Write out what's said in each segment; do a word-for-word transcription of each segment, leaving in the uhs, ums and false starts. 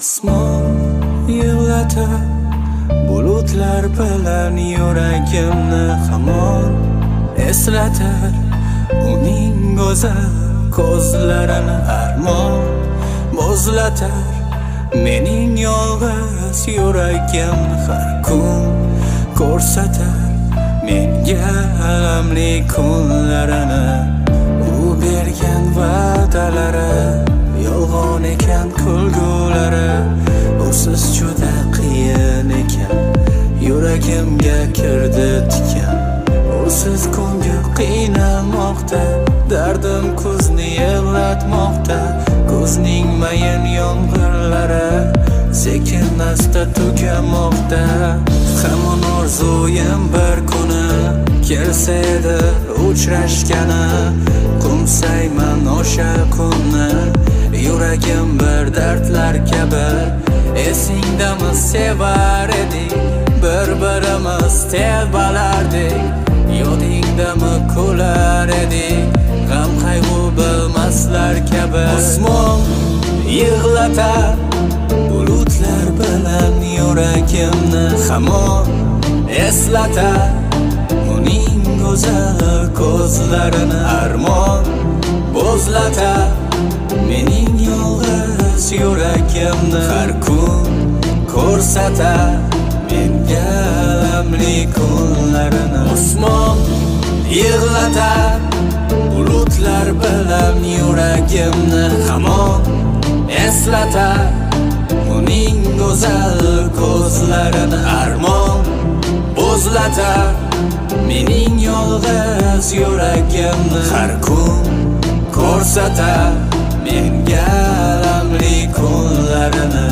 Osmon yig'latar, bulutlar bilan yuragimni hamon eslatar. Uning go'zal ko'zlarini armon bo'zlatar. Mening yolg'iz yuragimni har kun ko'rsatar. Menga alamli kunlarini u bergan va'dalari yolg'on ekan kulgulari. Usiz juda qiyin ekan, yuragimga kirdi tikan. Usiz ko'ngil qiynalmoqda, dardim ko'zni yig'latmoqda. Ko'zning mayin yomg'irlari sekin asta tugamoqda. Hamon orzuyim bir kuni kelsa edi uchrashgani. Qo'msayman o'sha kunni, yuragim bir dardlar kabi. Esingdami sevar edik, bir-birimiz telbalardik. Yodingdami kular edik, g'am qayg'u bilmaslar kabi. Osmon yig'latar, bulutlar bilan yuragimni hamon eslatar. Uning go'zal ko'zlarini armon bo'zlatar. Mening yolg'iz yuragimni har kun ko'rsatar. Menga alamli kunlarini. Osmon yig'latar, bulutlar bilan yuragimni hamon eslatar. Uning go'zal ko'zlarini armon bo'zlatar. Mening yolg'iz yuragimni har kun ko'rsatar. Menga alamli kunlarini.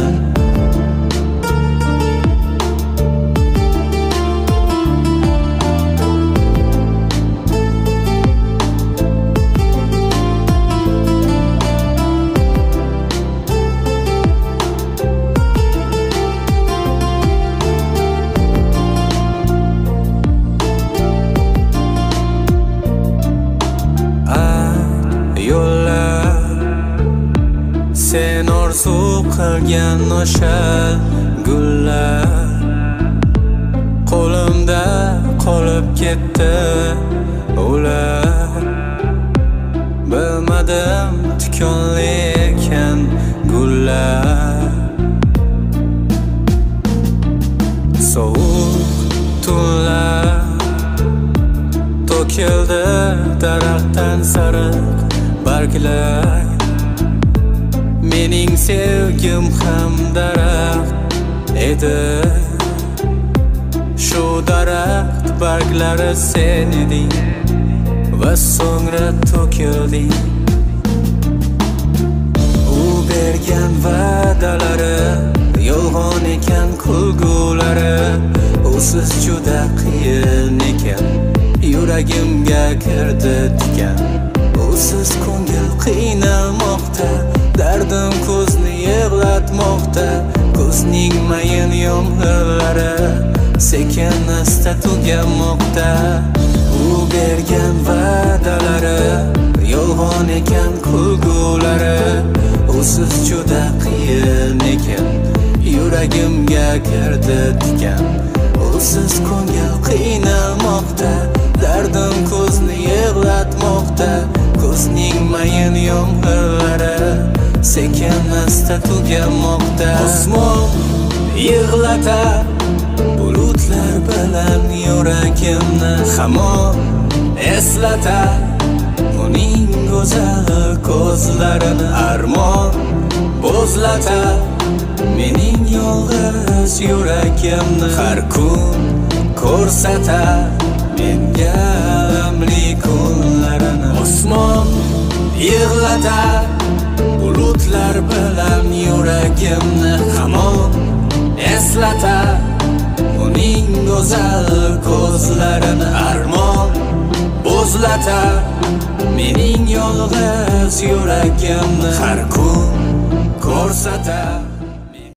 Sen orzu qilgan o'sha gullar qo'limda qolib ketdi ular. Bilmadim tikonli ekan gullar. Sovuq tunlar to'kildi daraxtdan sariq barglar. Mening sevgim ham daraxt edi. Shu daraxt barglari sen eding va so'ngra to'kilding. U bergan va'dalari yolg'on ekan kulgulari. Usiz juda qiyin ekan, yuragimga kirdi tikan. Usiz ko'ngil qiynalmoqda, dardim ko'zni yig'latmoqda. Ko'zning mayin yomg'irlari sekin asta tugamoqda. U bergan va'dalari yolg'on ekan kulgulari. Usiz juda qiyin ekan, yuragimga kirdi tikan. Usiz ko'ngil qiynalmoqda, dardim ko'zni yig'latmoqda. Ko'zning mayin yomg'irlari sekin asta tugamoqda. Osmon yig'latar, bulutlar bilan yuragimni hamon eslatar. Uning go'zal ko'zlarini armon bo'zlatar. Mening yolg'iz yuragimni har kun ko'rsatar. Menga alamli kunlarini. Osmon yig'latar, bulutlar bilan yuragimni hamon eslatar. Uning go'zal ko'zlarini armon bo'zlatar. Mening yolg'iz yuragimni har kun ko'rsatar.